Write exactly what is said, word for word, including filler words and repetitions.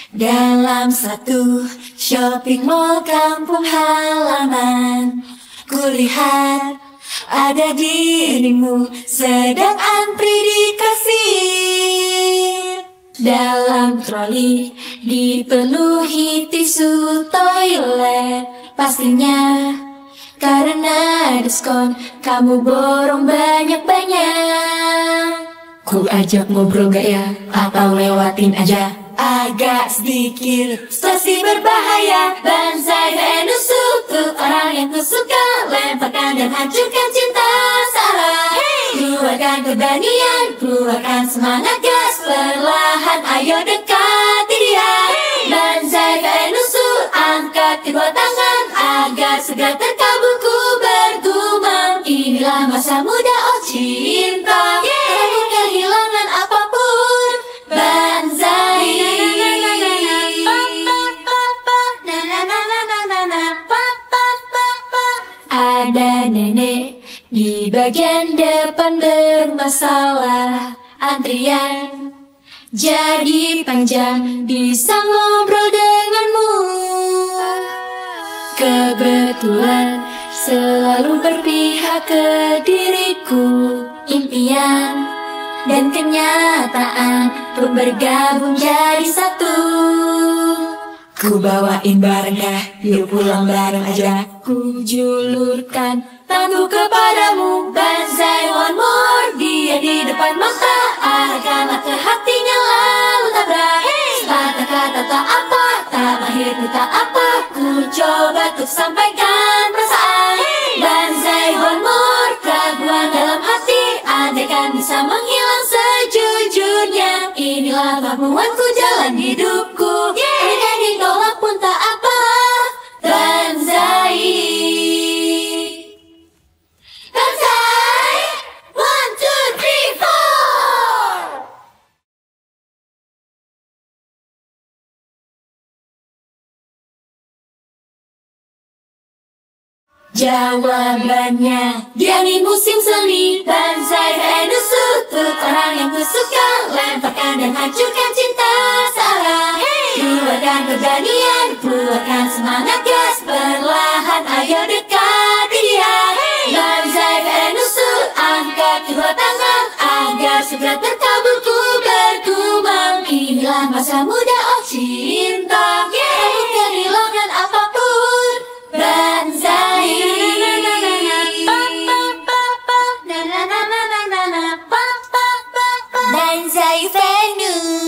Dalam satu shopping mall kampung halaman, kulihat ada dirimu sedang antri di kasir. Dalam troli dipenuhi tisu toilet, pastinya karena diskon kamu borong banyak-banyak. Ku ajak ngobrol gak ya? Atau lewatin aja? Agak sedikit situasi berbahaya. Banzai dan untuk orang yang kusuka, lemparkan dan hancurkan cinta salah. Hey! Keluarkan keberanian, keluarkan semangat gas, perlahan ayo dekati dia. Hey! Banzai dan nusuk, angkat kedua tangan agar segera terkabul ku bergumam. Inilah masa muda, oh cinta, kamu kehilangan apapun. Banzai. Ada nenek di bagian depan bermasalah, antrian jadi panjang, bisa ngobrol denganmu. Kebetulan selalu berpihak ke diriku, impian dan kenyataan pun bergabung jadi satu. Ku bawain barangnya, yuk pulang bareng aja. Ku julurkan tanganku kepadamu. Banzai one more, dia di depan mata, arahkanlah ke hatinya lalu tabrak. Hey! Kata-kata tak apa, tak mahir tak apa, ku coba untuk sampaikan perasaan. Hey! Banzai one more, keraguan dalam hati andaikan bisa menghilang sejujurnya. Inilah pamuanku, jalan hidupku, andaikan ditolak pun tak apa. Banzai, Banzai, one, two, three, four. Jawabannya, dia nih musim semi. Banzai dan untuk orang yang kusuka, lemparkan dan hancurkan cinta salah. Hey! Keluarkan keberanian, keluarkan semangat gas, perlahan ayo dekati dia. Hey! Banzai dan untuk, angkat kedua tangan agar segera terkabul ku bergumam. Inilah masa muda, oh cinta, kamu kehilangan apapun. Banzai. Banzai Venus.